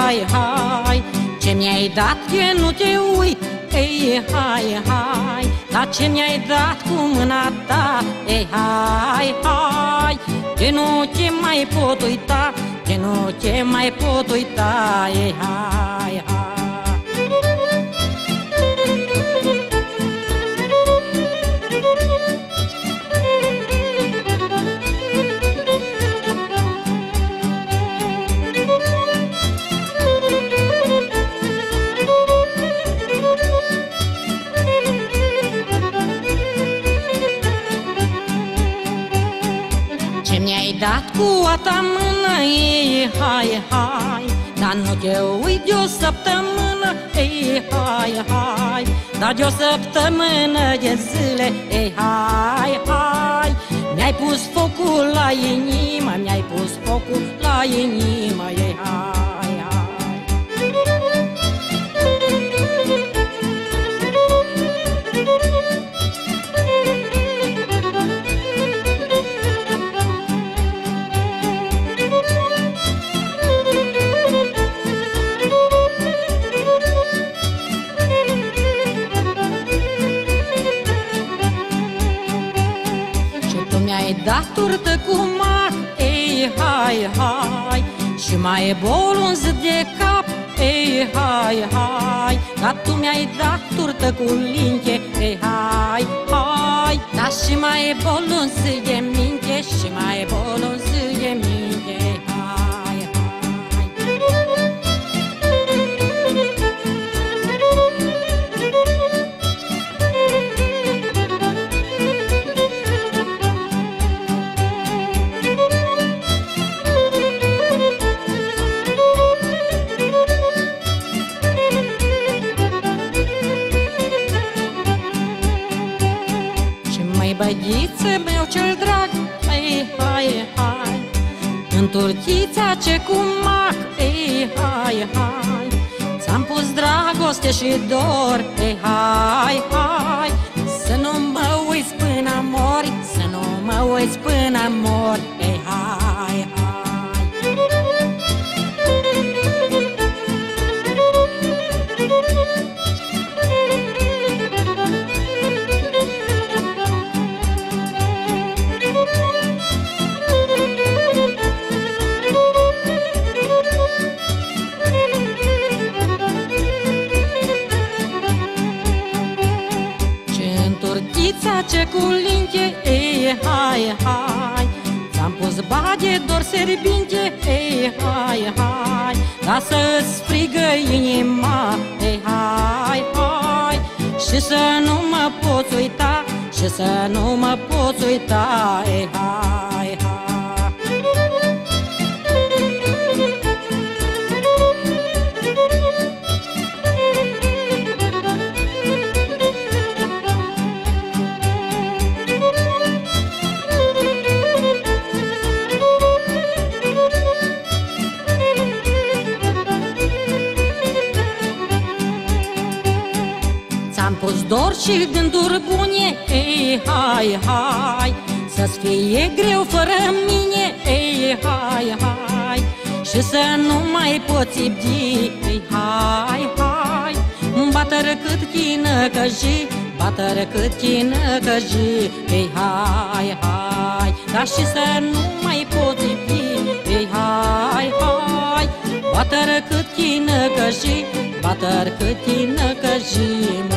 hai, hai, ce mi-ai dat că nu te uit. Ei, hai, hai, dar ce mi-ai dat cu mâna ta? Ei, hai, hai, că nu te mai pot uita, că nu te mai pot uita. Ei, hai, hai. Ce mi-ai dat cu a ta mână, ei, hai, hai, dar nu te uit de o săptămână, ei, hai, hai, dar de o săptămână de zile, ei, hai, hai. Mi-ai pus focul la inimă, mi-ai pus focul la inimă, ei, hai, hai. Mi-ai dat turtă cu mac, ei, hai, hai, și mai e bolunz de cap, ei, hai, hai, dar tu mi-ai dat turtă cu linche, ei, hai, hai, dar și mai e bolunz de minte, și mai e bolunz de minte, ei, hai, hai. Băiță meu cel drag, ei, hai, hai, în turchița ce cu mac, ei, hai, hai, ți-am pus dragoste și dor, ei, hai, hai, să nu mă uiți până mori, să nu mă uiți până mori, ei, hai, hai. Ce cu linche, ei, hai, hai, ți-am pus bage dor serbinte, ei, hai, hai, ca să-ți strigă inima, ei, hai, hai, și să nu mă poți uita, și să nu mă poți uita, ei, hai, hai. Ți-am pus dor și gânduri bune, ei, hai, hai, să-ți fie greu fără mine, ei, hai, hai, și să nu mai poți iubdi, ei, hai, hai, bată-ră cât chină căji, bată-ră cât chină căji, ei, hai, hai, dar și să nu mai poți iubdi, ei, hai, hai, bată-ră cât chină căji, bată-ră cât chină căji.